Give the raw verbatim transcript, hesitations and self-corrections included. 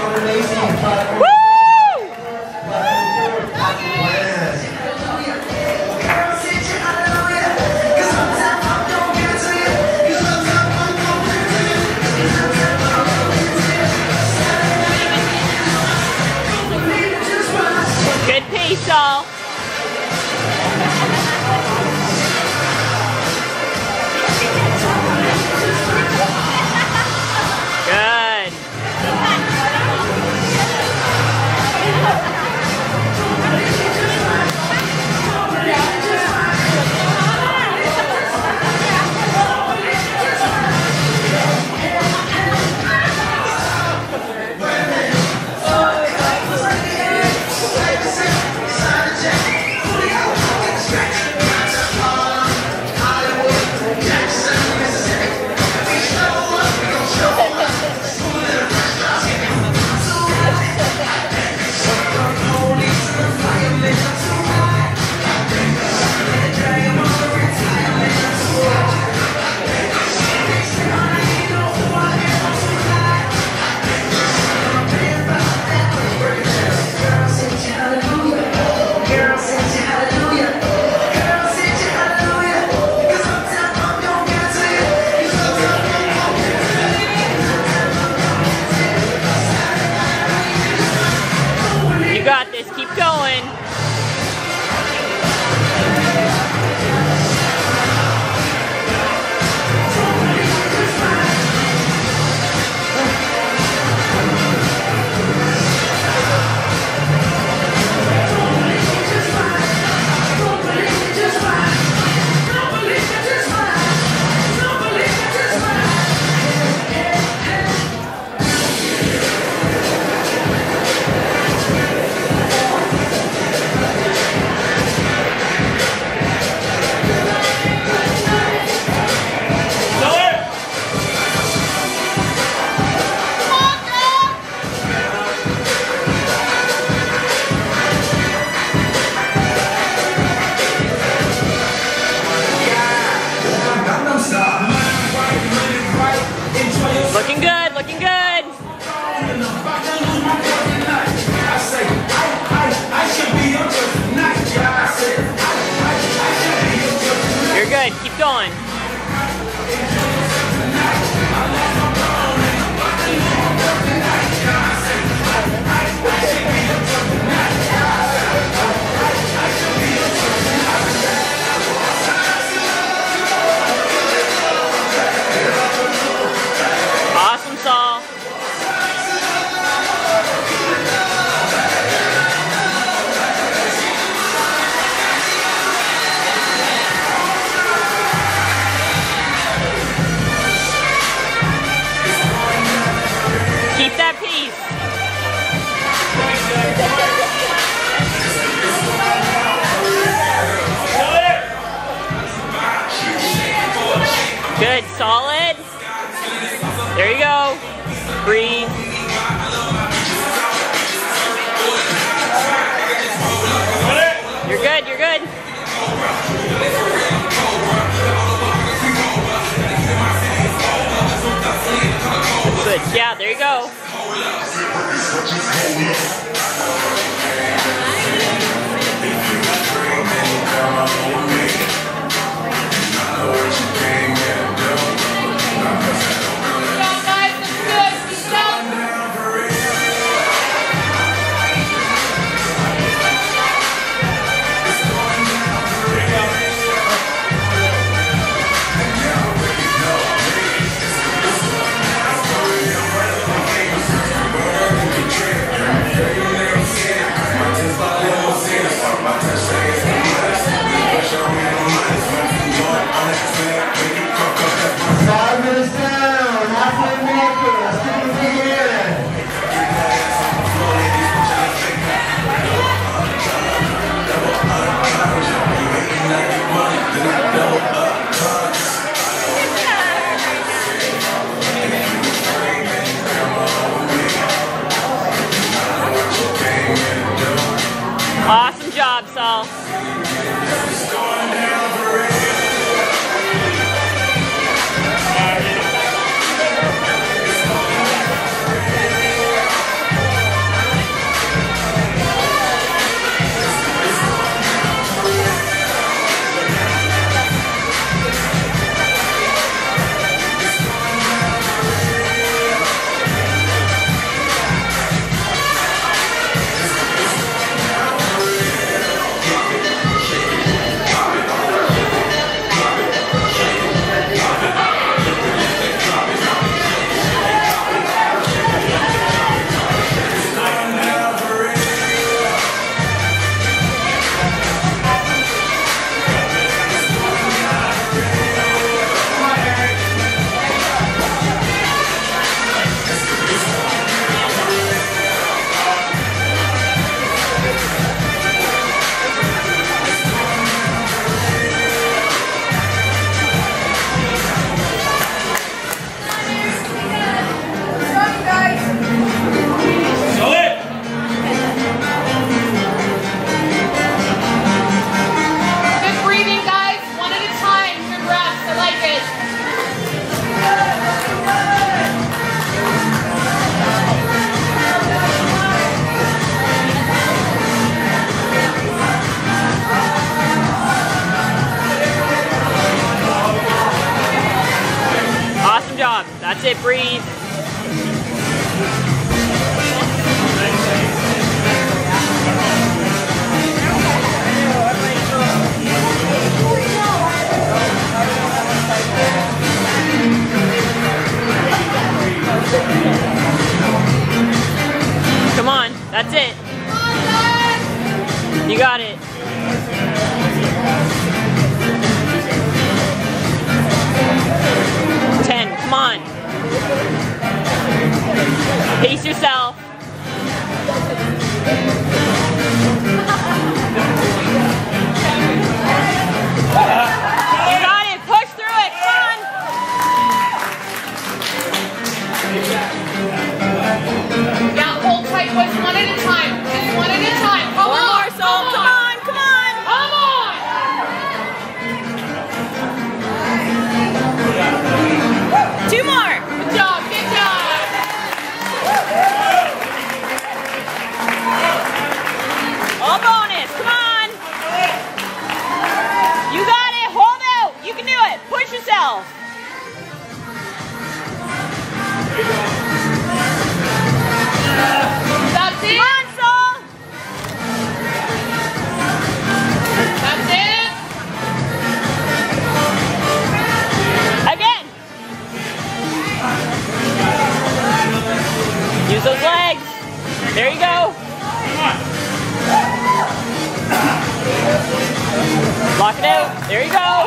Good pace, Saul. Good. You got this, keep going. Looking good, looking good. You're good, keep going. Awesome, Saul. Keep that pace. Good, solid. There you go. Breathe. You're good, you're good. Good, yeah, there you go. Five minutes down, halfway marker, let's do it again. Awesome job, Saul. That's it, breathe. Come on, that's it. You got it. ten, come on. Pace yourself. You got it, push through it, come on. Yeah, hold tight, boys, one at a time. Just one at a time. Come One on, more, Sol. Come on, come on. come on. Two more. Good job, good job. All bonus, come on. You got it, hold out. You can do it, push yourself. That's it. Come on, Sol. That's it. Again. Use those legs. There you go. Lock it out. There you go.